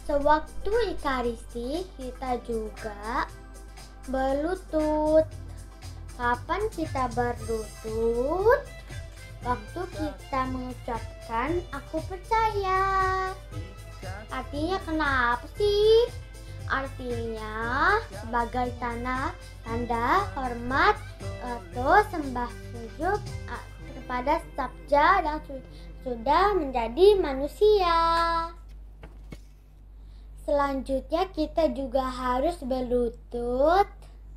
Sewaktu Ekaristi kita juga berlutut. Kapan kita berlutut? Waktu kita mengucapkan aku percaya. Artinya kenapa sih? Artinya sebagai tanda hormat atau sembah sujud kepada sabda yang sudah menjadi manusia. Selanjutnya kita juga harus berlutut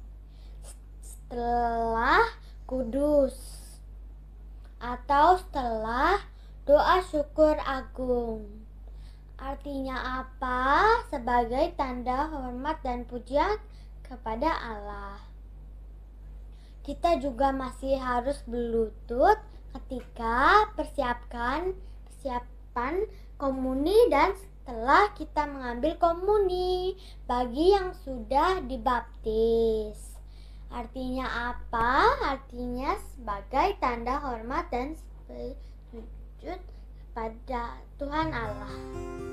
setelah kudus atau setelah doa syukur agung. Artinya apa? Sebagai tanda hormat dan pujian kepada Allah. Kita juga masih harus berlutut ketika persiapan komuni dan setelah kita mengambil komuni bagi yang sudah dibaptis. Artinya apa? Artinya sebagai tanda hormat dan sujud pada Tuhan Allah.